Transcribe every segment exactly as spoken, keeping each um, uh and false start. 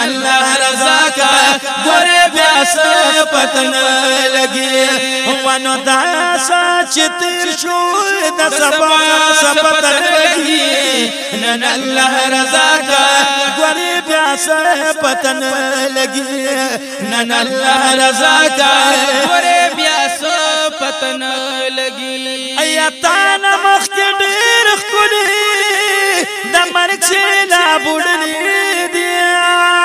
الله رضا کا گورے بیاس پتن لگی ونو داسا چتر شو دا سبا سپتن لگی نن اللہ رضا کا گورے بیاس پتن لگی نن اللہ رضا کا گورے بیاس پتن لگی ایتان مخ کے ډیر خلی دا مرک سے لا بوڑنی دیا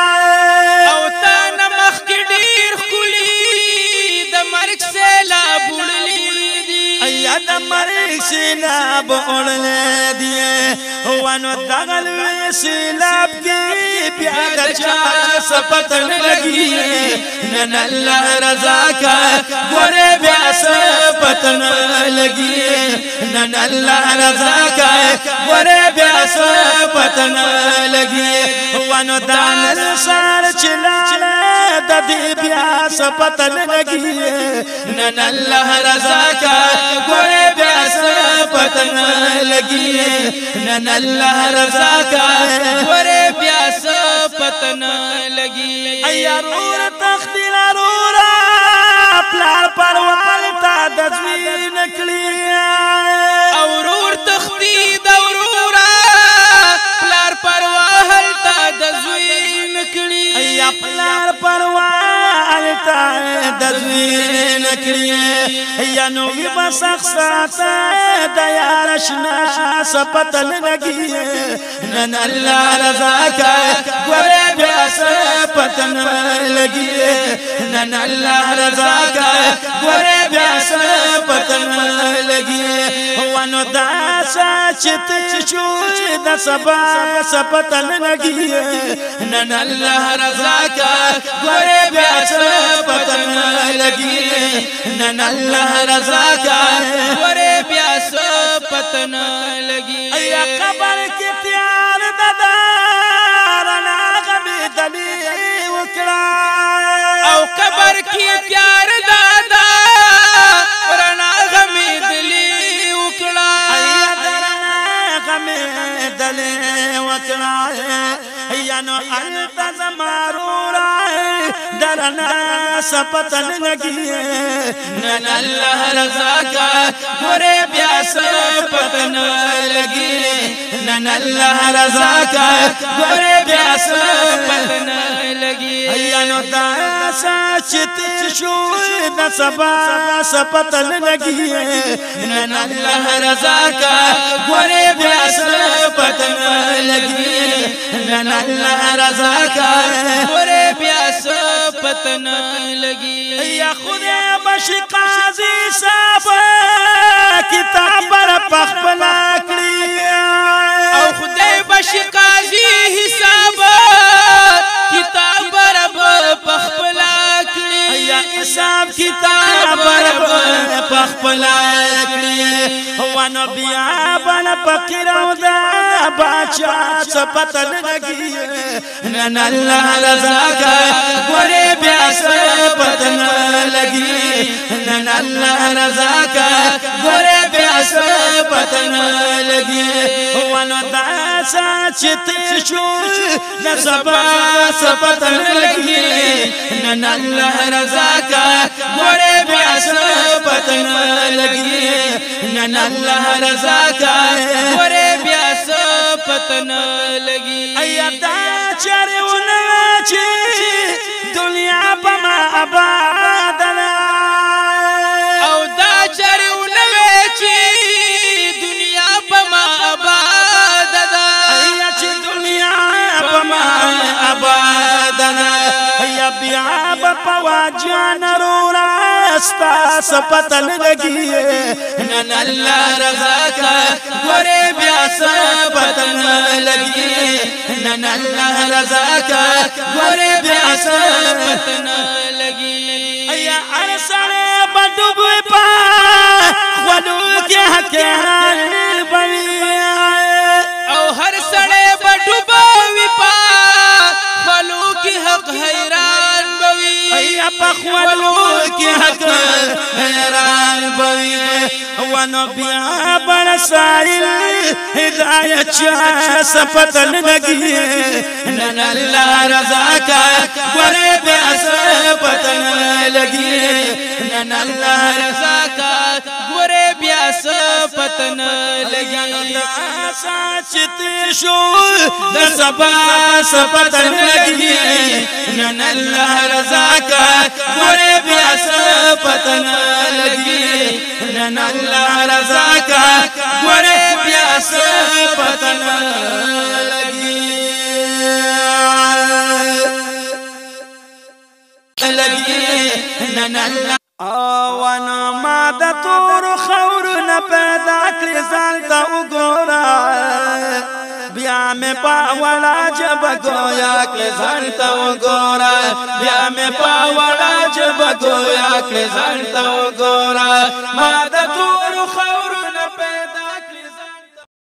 او تان مخ کے ډیر خلی دا مرک سے لا بوڑنی دیا ایا دا مرک سے لا بوڑنی دیا وانو دغل ویسلاب کی پیادا چا سپتن لگی نن اللہ رضا کا گورے بیاس پتن لگی نن اللہ رضا کا گورے بیاس پتن لگی وانو دان سار چلالا دا دی بیاس پتن لگی نن اللہ رضا کا گورے بیاس پتن لگی نن اللہ رضا کا گورے بیاس پتن لگی ایا رور تختی لارورا پلار پروال تا دزوی نکلی اورور تختی دورورا پلار پروال تا دزوی نکلی ایا پلار پروال تا دزوی نکلی ایا نوی بسخ ساتا دیارشنا سپتن لگی نن اللہ رضا کا گورے بیاس پتن لگی نن اللہ رضا کا گورے بیاس پتن لگی وانو داسا چت شو دا سبا سپتن لگی نن اللہ رضا کا گورے بیاس پتن لگی نن اللہ رضا کا گورے بیاس پتن لگی ایا قبر کی تیار ددار ناغمی دلی وکڑا او قبر کی پیار دادا ورنا غمی دلی وکڑا ایا درنا غمی دلی وکڑا ایا نو انت زمارورا درنا سپتن لگی نن اللہ رضا کا گورے بیاس پتن لگی نن اللہ رضا کا گورے بیاس پتن لگی ایا نو داسا چت شو دا سبا سپتن لگی نن اللہ رضا کا گورے بیاس پتن لگی نن اللہ رضا کا گورے بیاس پتن لگی یا خدا بش قاضی صاحب کتاب پر پخپلا کړی او خدای بش قاضی حساب کتاب پر پخپلا کړی یا حساب کتاب پر پخپلا کړی وانو بیا بن فقیر او دا بادشاہ سپتن لگی نن اللہ رضا کا گورے بیاس پتن لگی نن اللہ رضا کا گورے بیاس پتن لگی وانو داسا چت شو نسبا سپتن لگی نن اللہ رضا کا گورے بیاس پتن لگی نن اللہ رضا کا گورے بیاس پتن لگی ایا دا چرونه چې دنیا پما آبادنا او دا چرونه چې دنیا پما آبادنا ایا چې دنیا پما آبادنا ایا بیا بپوا جان رورا ستا سپتن لگی نن اللہ رضا کا گورے بیاس پتن لگی نن اللہ رضا کا گورے بیاس پتن لگی ایا ارسڑے بڈوب پا خولو کے حکیان بوی او ہر سڑے بڈوب پا خولو کی حق حیران بوی ایا پا خولو کی حق حیران بوی ونو بیا بڑا سائل ہدایت چا سپتن لگی نن اللہ رضا کا گورے بیاس پتن لگی نن اللہ رضا کا گورے بیاس پتن لگی ساچتی شو د سبا سپتن لگی نن اللہ رضا کا گورے بیاس پتن لگی نن اللہ رضا کا گورے بیاس پتن لگی لگی نن اللہ وانا ما د تور خور نه پیدا کړی ځان ته وګوره بیا مې په وړه ژبه ګویا کړی ځان ته وګوره بیا مې په وړه ژبه ګویا کړی ځان ته وګوره ما د تور خور